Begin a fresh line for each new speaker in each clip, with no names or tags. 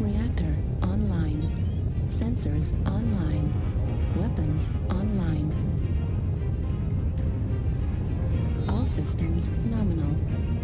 Reactor online. Sensors online. Weapons online. All systems nominal.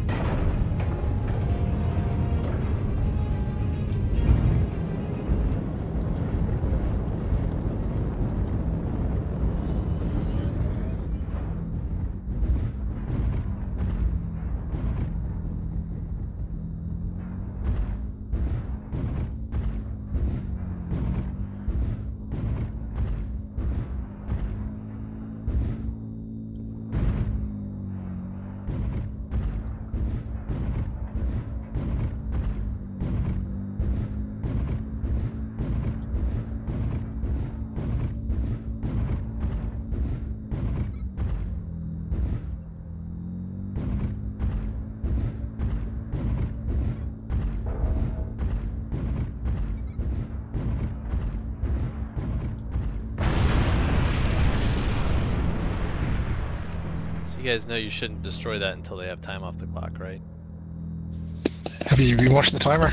You guys know you shouldn't destroy that until they have time off the clock, right?
Have you been watching the timer?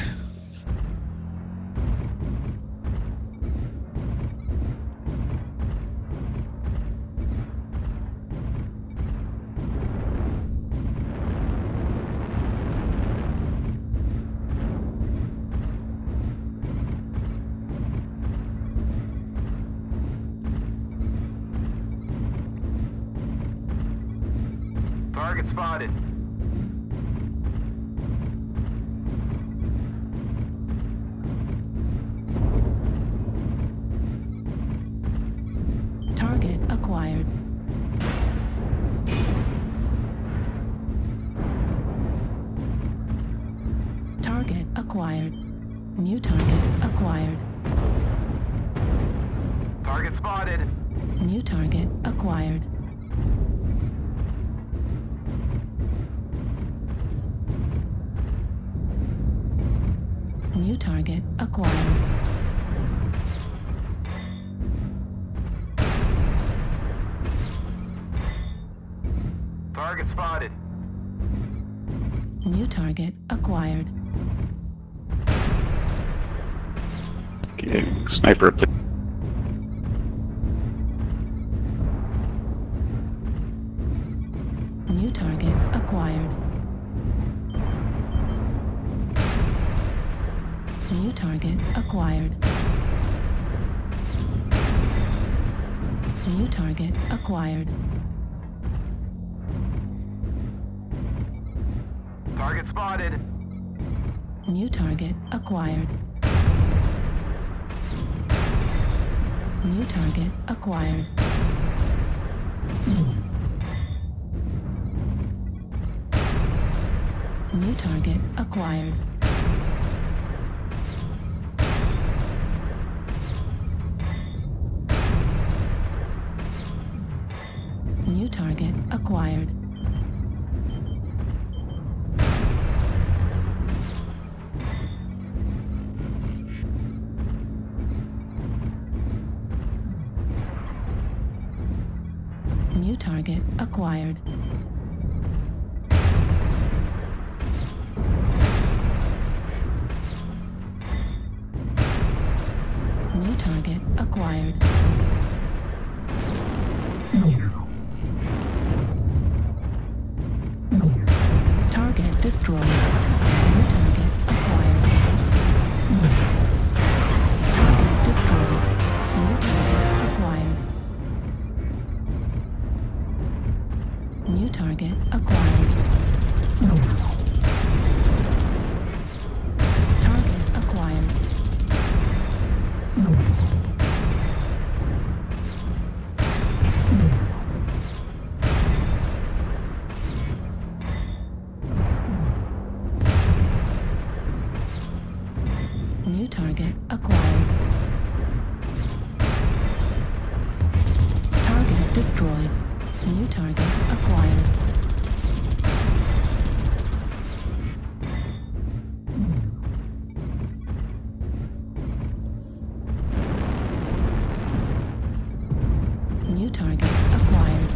Target spotted.
Target acquired. Target acquired. New target acquired.
Target spotted.
New target acquired. New target acquired.
Target spotted.
New target acquired.
Okay, sniper, please.
New target acquired. New target acquired. New target acquired.
Target spotted.
New target acquired. New target acquired. New target acquired. New target acquired. New target acquired. New target acquired. Target destroyed. New target acquired. Target destroyed. New target acquired. New target acquired. Target acquired. New target acquired. Target destroyed. New target acquired. New target acquired.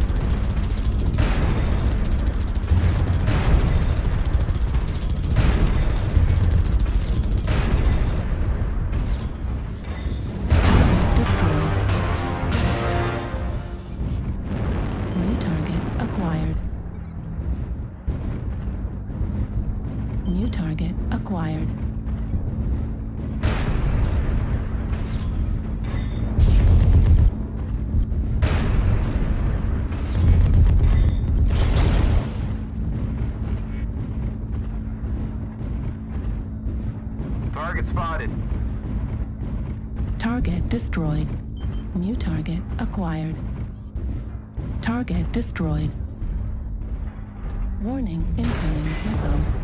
acquired.
Target spotted.
Target destroyed. New target acquired. Target destroyed. Warning, incoming missile.